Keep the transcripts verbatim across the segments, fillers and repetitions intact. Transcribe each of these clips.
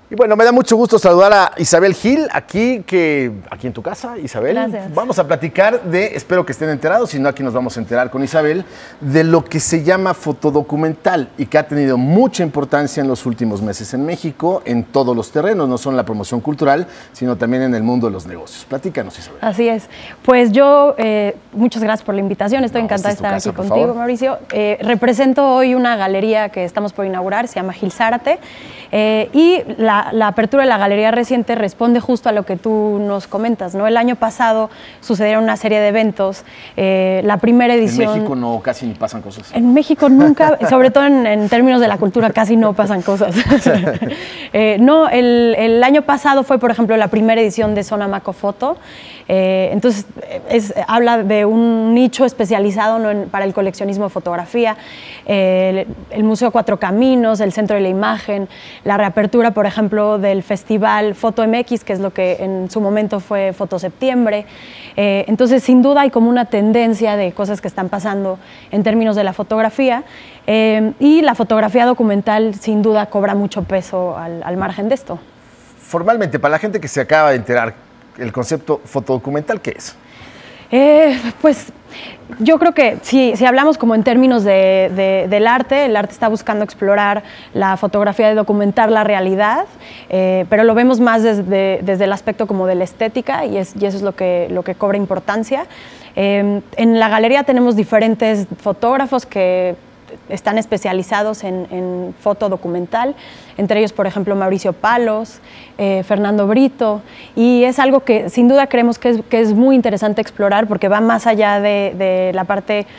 Y bueno, me da mucho gusto saludar a Isabel Gil, aquí, que, aquí en tu casa, Isabel. Gracias. Vamos a platicar de, espero que estén enterados, si no aquí nos vamos a enterar con Isabel, de lo que se llama fotodocumental y que ha tenido mucha importancia en los últimos meses en México, en todos los terrenos, no solo en la promoción cultural, sino también en el mundo de los negocios. Platícanos, Isabel. Así es. Pues yo, eh, muchas gracias por la invitación, estoy no, encantada de estar casa, aquí contigo, favor. Mauricio. Eh, represento hoy una galería que estamos por inaugurar, se llama Gil Zárate, eh, y la La, la apertura de la galería reciente responde justo a lo que tú nos comentas, ¿no? El año pasado sucedieron una serie de eventos, eh, la primera edición... En México no, casi ni pasan cosas. En México nunca, sobre todo en, en términos de la cultura, casi no pasan cosas. eh, no, el, el año pasado fue, por ejemplo, la primera edición de Zona Macofoto. Eh, entonces, es, habla de un nicho especializado, ¿no? en, para el coleccionismo de fotografía, eh, el, el Museo Cuatro Caminos, el Centro de la Imagen, la reapertura, por ejemplo, del festival Foto M X, que es lo que en su momento fue Foto Septiembre. Eh, entonces, sin duda hay como una tendencia de cosas que están pasando en términos de la fotografía, eh, y la fotografía documental sin duda cobra mucho peso al, al margen de esto. Formalmente, para la gente que se acaba de enterar, el concepto fotodocumental, ¿qué es? Eh, pues yo creo que si, si hablamos como en términos de, de, del arte, el arte está buscando explorar la fotografía de documentar la realidad, eh, pero lo vemos más desde, desde el aspecto como de la estética y, es, y eso es lo que, lo que cobra importancia. Eh, en la galería tenemos diferentes fotógrafos que están especializados en, en foto documental, entre ellos, por ejemplo, Mauricio Palos, eh, Fernando Brito, y es algo que sin duda creemos que es, que es muy interesante explorar porque va más allá de, de la parte,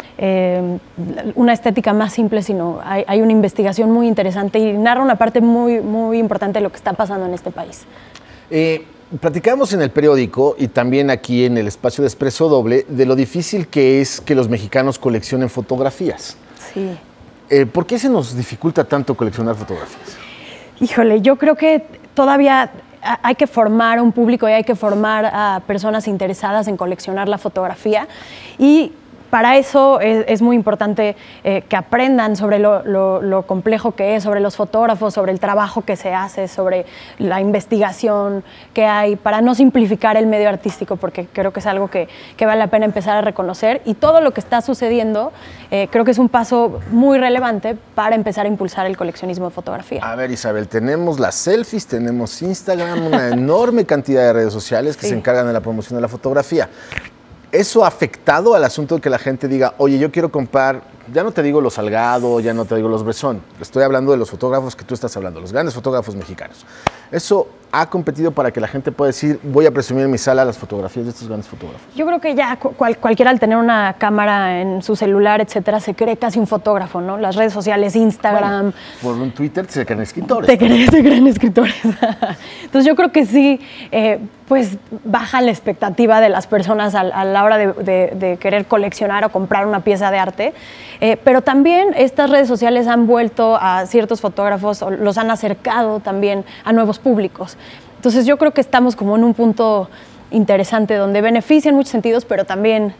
eh, una estética más simple, sino hay, hay una investigación muy interesante y narra una parte muy, muy importante de lo que está pasando en este país. Eh, platicamos en el periódico y también aquí en el espacio de Expreso Doble de lo difícil que es que los mexicanos coleccionen fotografías. Sí. Eh, ¿Por qué se nos dificulta tanto coleccionar fotografías? Híjole, yo creo que todavía hay que formar un público y hay que formar a personas interesadas en coleccionar la fotografía y para eso es, es muy importante eh, que aprendan sobre lo, lo, lo complejo que es, sobre los fotógrafos, sobre el trabajo que se hace, sobre la investigación que hay, para no simplificar el medio artístico, porque creo que es algo que, que vale la pena empezar a reconocer. Y todo lo que está sucediendo eh, creo que es un paso muy relevante para empezar a impulsar el coleccionismo de fotografía. A ver, Isabel, tenemos las selfies, tenemos Instagram, una enorme cantidad de redes sociales que sí. se encargan de la promoción de la fotografía. ¿Eso ha afectado al asunto de que la gente diga, oye, yo quiero comprar, ya no te digo los Salgado, ya no te digo los Bresson, estoy hablando de los fotógrafos que tú estás hablando, los grandes fotógrafos mexicanos? ¿Eso ha competido para que la gente pueda decir, voy a presumir en mi sala las fotografías de estos grandes fotógrafos? Yo creo que ya cual, cualquiera al tener una cámara en su celular, etcétera, se cree casi un fotógrafo, ¿no? Las redes sociales, Instagram. Bueno, por un Twitter se creen escritores. Te creen, se creen escritores. Entonces yo creo que sí, eh, pues baja la expectativa de las personas a, a la hora de, de, de querer coleccionar o comprar una pieza de arte. Eh, pero también estas redes sociales han vuelto a ciertos fotógrafos, o los han acercado también a nuevos públicos. Entonces yo creo que estamos como en un punto interesante donde beneficia en muchos sentidos, pero también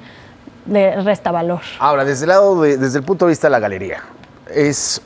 le resta valor. Ahora, desde el lado de, desde el punto de vista de la galería, es,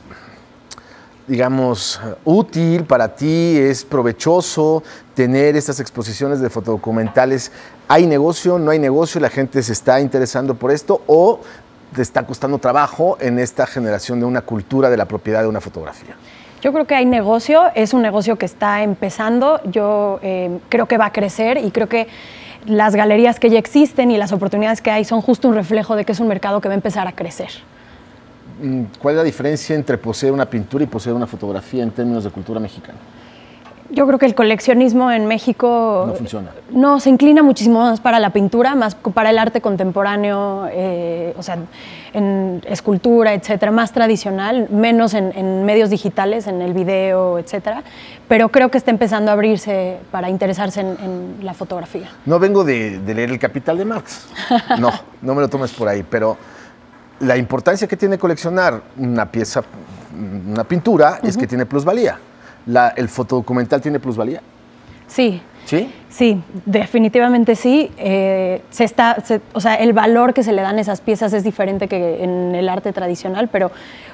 digamos, útil para ti, es provechoso tener estas exposiciones de fotodocumentales. ¿Hay negocio, no hay negocio? ¿La gente se está interesando por esto o te está costando trabajo en esta generación de una cultura de la propiedad de una fotografía? Yo creo que hay negocio, es un negocio que está empezando, yo eh, creo que va a crecer y creo que las galerías que ya existen y las oportunidades que hay son justo un reflejo de que es un mercado que va a empezar a crecer. ¿Cuál es la diferencia entre poseer una pintura y poseer una fotografía en términos de cultura mexicana? Yo creo que el coleccionismo en México no funciona. No, se inclina muchísimo más para la pintura, más para el arte contemporáneo, eh, o sea, en escultura, etcétera, más tradicional, menos en, en medios digitales, en el video, etcétera. Pero creo que está empezando a abrirse para interesarse en, en la fotografía. No vengo de, de leer El Capital de Marx. No, no me lo tomes por ahí, pero la importancia que tiene coleccionar una pieza, una pintura, uh-huh. es que tiene plusvalía. La, ¿El fotodocumental tiene plusvalía? Sí. ¿Sí? Sí, definitivamente sí. Eh, se está, se, o sea, el valor que se le dan a esas piezas es diferente que en el arte tradicional, pero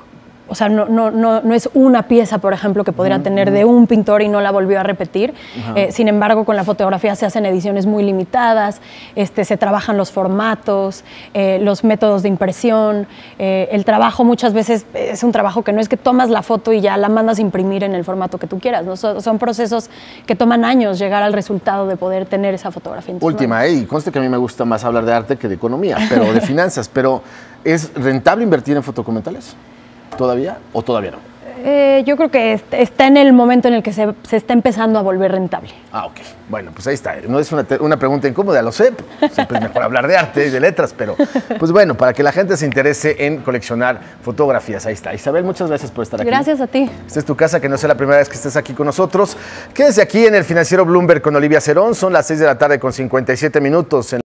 o sea, no, no, no, no es una pieza, por ejemplo, que podría uh-huh. tener de un pintor y no la volvió a repetir. Uh-huh. Eh, sin embargo, con la fotografía se hacen ediciones muy limitadas, este, se trabajan los formatos, eh, los métodos de impresión. Eh, el trabajo muchas veces es un trabajo que no es que tomas la foto y ya la mandas a imprimir en el formato que tú quieras, ¿no? So, son procesos que toman años llegar al resultado de poder tener esa fotografía en tus Última, manos. eh, y conste que a mí me gusta más hablar de arte que de economía, pero de finanzas, pero ¿es rentable invertir en fotodocumentales? ¿Todavía o todavía no? Eh, yo creo que está en el momento en el que se, se está empezando a volver rentable. Ah, ok. Bueno, pues ahí está. No es una, una pregunta incómoda, lo sé. Siempre es mejor hablar de arte y de letras, pero pues bueno, para que la gente se interese en coleccionar fotografías, ahí está. Isabel, muchas gracias por estar aquí. Gracias a ti. Esta es tu casa, que no sea la primera vez que estés aquí con nosotros. Quédese aquí en el Financiero Bloomberg con Olivia Cerón. Son las seis de la tarde con cincuenta y siete minutos. En